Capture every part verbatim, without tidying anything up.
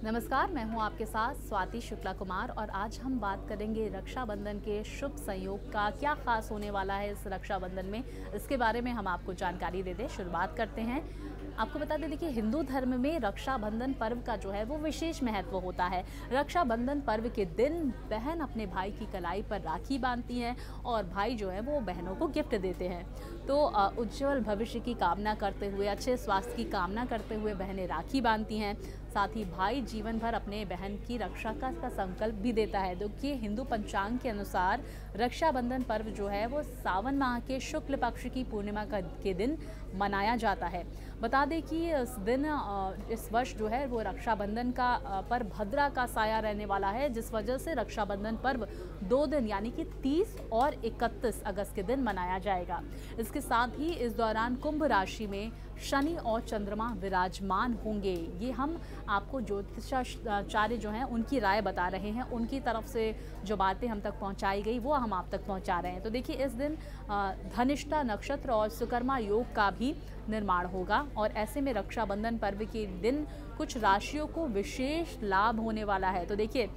नमस्कार, मैं हूं आपके साथ स्वाति शुक्ला कुमार और आज हम बात करेंगे रक्षाबंधन के शुभ संयोग का। क्या खास होने वाला है इस रक्षाबंधन में, इसके बारे में हम आपको जानकारी दे दें। शुरुआत करते हैं। आपको बता दें, देखिए हिंदू धर्म में रक्षाबंधन पर्व का जो है वो विशेष महत्व होता है। रक्षाबंधन पर्व के दिन बहन अपने भाई की कलाई पर राखी बांधती हैं और भाई जो है वो बहनों को गिफ्ट देते हैं। तो उज्जवल भविष्य की कामना करते हुए, अच्छे स्वास्थ्य की कामना करते हुए बहनें राखी बांधती हैं। साथ ही भाई जीवन भर अपने बहन की रक्षा का, का संकल्प भी देता है। देखिए हिंदू पंचांग के अनुसार रक्षाबंधन पर्व जो है वो सावन माह के शुक्ल पक्ष की पूर्णिमा का के दिन मनाया जाता है। बता दें कि इस दिन इस वर्ष जो है वो रक्षाबंधन का पर भद्रा का साया रहने वाला है, जिस वजह से रक्षाबंधन पर्व दो दिन यानी कि तीस और इकतीस अगस्त के दिन मनाया जाएगा। इसके साथ ही इस दौरान कुंभ राशि में शनि और चंद्रमा विराजमान होंगे। ये हम आपको ज्योतिषाचार्य जो हैं उनकी राय बता रहे हैं, उनकी तरफ से जो बातें हम तक पहुंचाई गई वो हम आप तक पहुंचा रहे हैं। तो देखिए इस दिन धनिष्ठा नक्षत्र और सुकर्मा योग का भी निर्माण होगा और ऐसे में रक्षाबंधन पर्व के दिन कुछ राशियों को विशेष लाभ होने वाला है। तो देखिए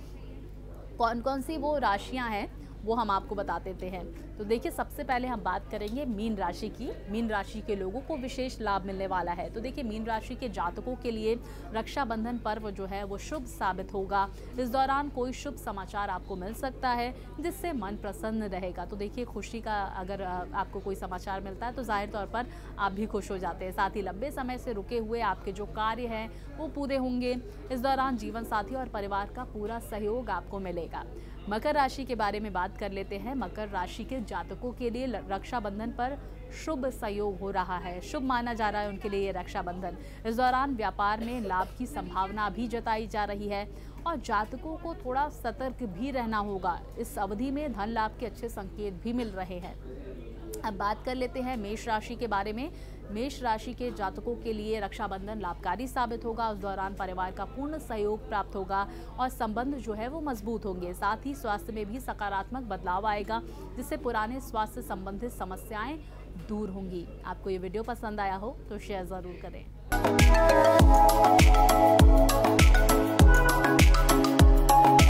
कौन कौन सी वो राशियां हैं वो हम आपको बता देते हैं। तो देखिए सबसे पहले हम बात करेंगे मीन राशि की। मीन राशि के लोगों को विशेष लाभ मिलने वाला है। तो देखिए मीन राशि के जातकों के लिए रक्षाबंधन पर्व जो है वो शुभ साबित होगा। इस दौरान कोई शुभ समाचार आपको मिल सकता है जिससे मन प्रसन्न रहेगा। तो देखिए खुशी का अगर आपको कोई समाचार मिलता है तो जाहिर तौर पर आप भी खुश हो जाते हैं। साथ ही लंबे समय से रुके हुए आपके जो कार्य हैं वो पूरे होंगे। इस दौरान जीवन साथी और परिवार का पूरा सहयोग आपको मिलेगा। मकर राशि के बारे में बात कर लेते हैं। मकर राशि के जातकों के लिए रक्षाबंधन पर शुभ संयोग हो रहा है, शुभ माना जा रहा है उनके लिए ये रक्षाबंधन। इस दौरान व्यापार में लाभ की संभावना भी जताई जा रही है और जातकों को थोड़ा सतर्क भी रहना होगा। इस अवधि में धन लाभ के अच्छे संकेत भी मिल रहे हैं। अब बात कर लेते हैं मेष राशि के बारे में। मेष राशि के जातकों के लिए रक्षाबंधन लाभकारी साबित होगा। उस दौरान परिवार का पूर्ण सहयोग प्राप्त होगा और संबंध जो है वो मजबूत होंगे। साथ ही स्वास्थ्य में भी सकारात्मक बदलाव आएगा, जिससे पुराने स्वास्थ्य संबंधित समस्याएं दूर होंगी। आपको ये वीडियो पसंद आया हो तो शेयर ज़रूर करें।